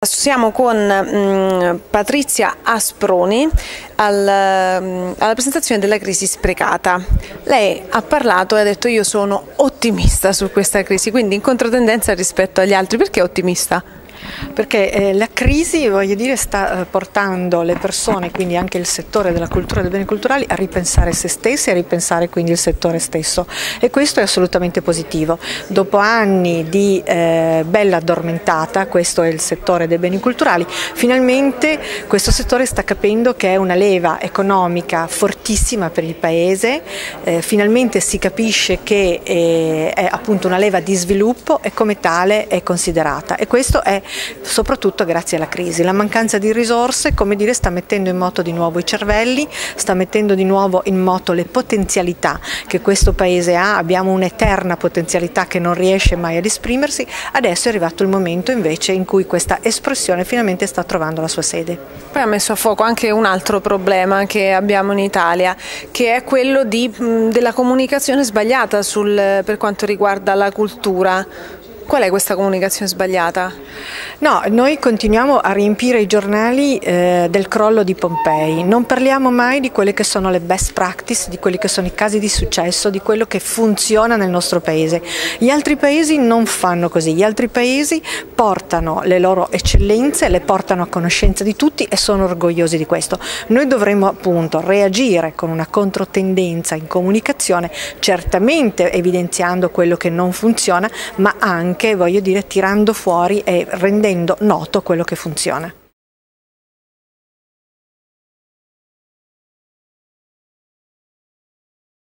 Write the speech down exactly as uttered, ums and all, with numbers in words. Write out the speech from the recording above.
Siamo con mh, Patrizia Asproni al, mh, alla presentazione della crisi sprecata. Lei ha parlato e ha detto: io sono ottimista su questa crisi, quindi in controtendenza rispetto agli altri. Perché ottimista? Perché eh, la crisi, voglio dire, sta eh, portando le persone, quindi anche il settore della cultura e dei beni culturali, a ripensare se stessi e a ripensare quindi il settore stesso, e questo è assolutamente positivo. Dopo anni di eh, bella addormentata, questo è il settore dei beni culturali, finalmente questo settore sta capendo che è una leva economica fortissima per il Paese, eh, finalmente si capisce che eh, è appunto una leva di sviluppo e come tale è considerata, e questo è soprattutto grazie alla crisi. La mancanza di risorse, come dire, sta mettendo in moto di nuovo i cervelli, sta mettendo di nuovo in moto le potenzialità che questo Paese ha. Abbiamo un'eterna potenzialità che non riesce mai ad esprimersi. Adesso è arrivato il momento invece in cui questa espressione finalmente sta trovando la sua sede. Poi ha messo a fuoco anche un altro problema che abbiamo in Italia, che è quello di, della comunicazione sbagliata sul, per quanto riguarda la cultura. Qual è questa comunicazione sbagliata? No, noi continuiamo a riempire i giornali eh, del crollo di Pompei, non parliamo mai di quelle che sono le best practice, di quelli che sono i casi di successo, di quello che funziona nel nostro Paese. Gli altri paesi non fanno così, gli altri paesi portano le loro eccellenze, le portano a conoscenza di tutti e sono orgogliosi di questo. Noi dovremmo appunto reagire con una controtendenza in comunicazione, certamente evidenziando quello che non funziona, ma anche, voglio dire, tirando fuori e rendendo noto quello che funziona.